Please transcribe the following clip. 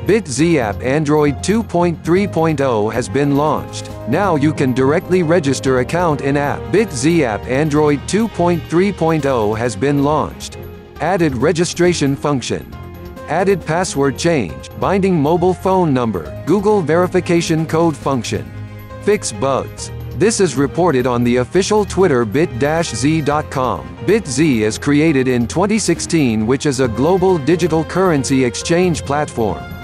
BitZ app Android 2.3.0 has been launched. Now you can directly register account in app. BitZ app Android 2.3.0 has been launched. Added registration function. Added password change, binding mobile phone number, Google verification code function. Fix bugs. This is reported on the official Twitter bit-z.com. BitZ is created in 2016, which is a global digital currency exchange platform.